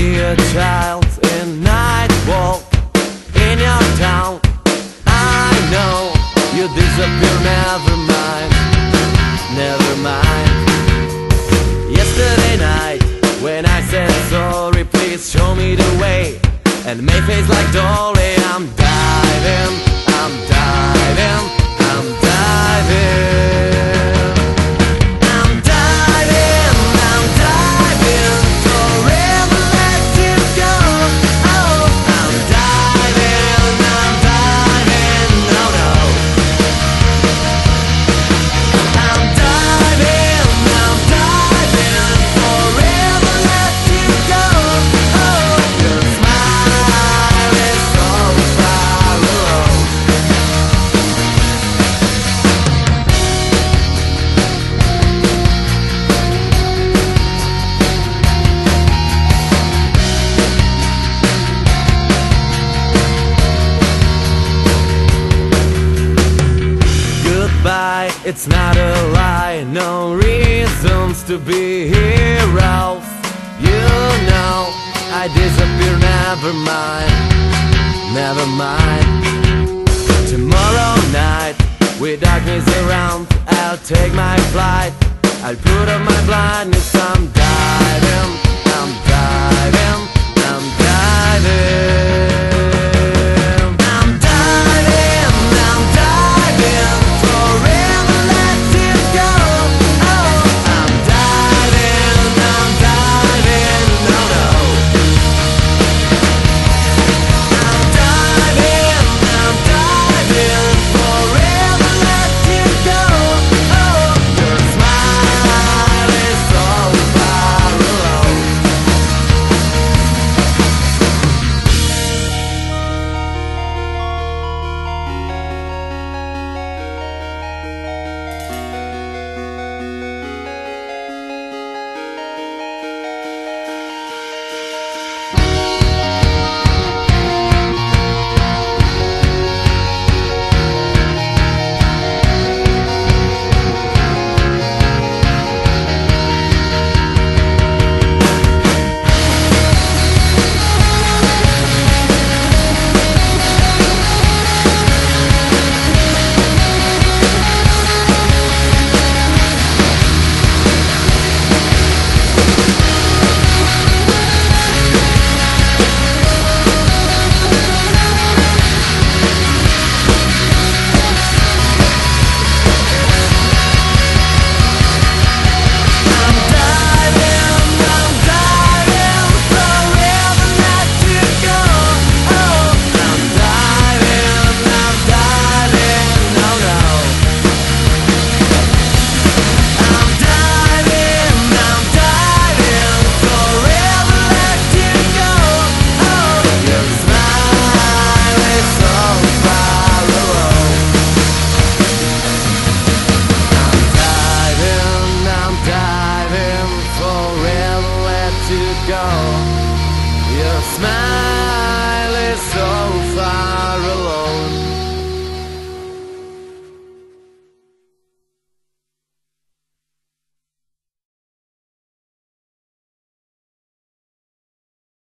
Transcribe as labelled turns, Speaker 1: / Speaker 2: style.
Speaker 1: be a child in night walk in your town. I know you disappear, never mind, never mind. Yesterday night when I said sorry, please show me the way, and made face like Dolly. I'm diving, I'm diving, I'm diving. It's not a lie, no reasons to be heroes. You know, I disappear, never mind, never mind. Tomorrow night, with darkness around, I'll take my flight. I'll put on my blindness, I'm diving, I'm diving, I'm diving. Your smile